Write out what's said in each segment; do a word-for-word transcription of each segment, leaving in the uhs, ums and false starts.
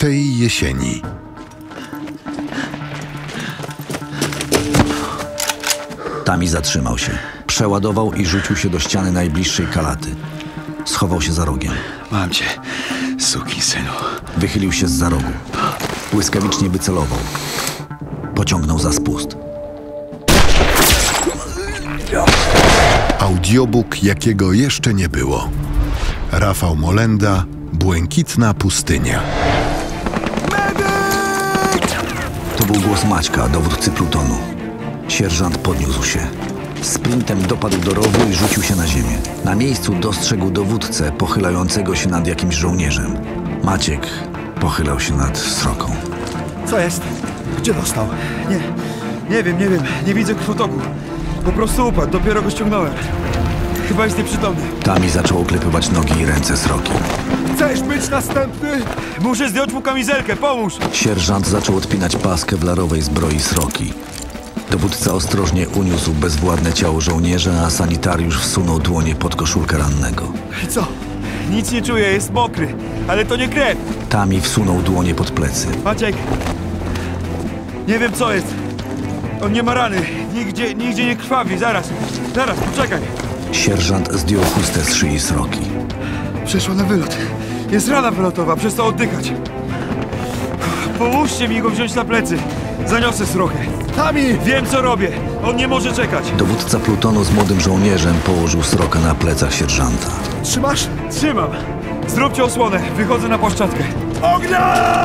Tej jesieni. Tami zatrzymał się. Przeładował i rzucił się do ściany najbliższej kalaty. Schował się za rogiem. Mam cię, sukinsynu. Wychylił się zza rogu. Błyskawicznie wycelował. Pociągnął za spust. Audiobook, jakiego jeszcze nie było. Rafał Molenda, Błękitna pustynia. To był głos Maćka, dowódcy plutonu. Sierżant podniósł się. Sprintem dopadł do rowu i rzucił się na ziemię. Na miejscu dostrzegł dowódcę pochylającego się nad jakimś żołnierzem. Maciek pochylał się nad sroką. Co jest? Gdzie dostał? Nie, nie wiem, nie wiem. Nie widzę krwotoku. Po prostu upadł, dopiero go ściągnąłem. Chyba jest nieprzytomny. Tami zaczął oklepywać nogi i ręce sroki. Chcesz być następny? Muszę zdjąć mu kamizelkę, pomóż! Sierżant zaczął odpinać paskę wlarowej zbroi sroki. Dowódca ostrożnie uniósł bezwładne ciało żołnierza, a sanitariusz wsunął dłonie pod koszulkę rannego. Co? Nic nie czuję, jest mokry, ale to nie krew. Tami wsunął dłonie pod plecy. Maciek, nie wiem co jest. On nie ma rany, nigdzie, nigdzie nie krwawi, zaraz, zaraz, poczekaj. Sierżant zdjął chustę z szyi sroki. Przeszła na wylot. Jest rana wylotowa, przestał oddychać. Pomóżcie mi go wziąć na plecy. Zaniosę srokę. Tami! Wiem co robię. On nie może czekać. Dowódca plutonu z młodym żołnierzem położył srokę na plecach sierżanta. Trzymasz? Trzymam. Zróbcie osłonę. Wychodzę na płaszczatkę. Ognia!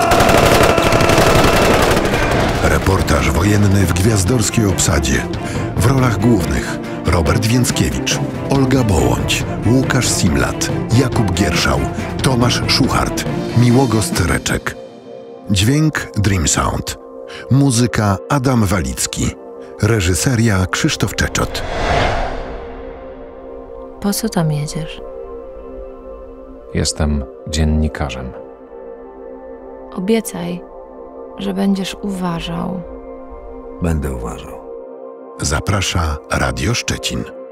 Reportaż wojenny w gwiazdorskiej obsadzie. W rolach głównych Robert Więckiewicz, Olga Bołądź, Łukasz Simlat, Jakub Gierszał, Tomasz Szuchart, Miłogost Reczek. Dźwięk Dream Sound. Muzyka Adam Walicki. Reżyseria Krzysztof Czeczot. Po co tam jedziesz? Jestem dziennikarzem. Obiecaj, że będziesz uważał. Będę uważał. Zaprasza Radio Szczecin.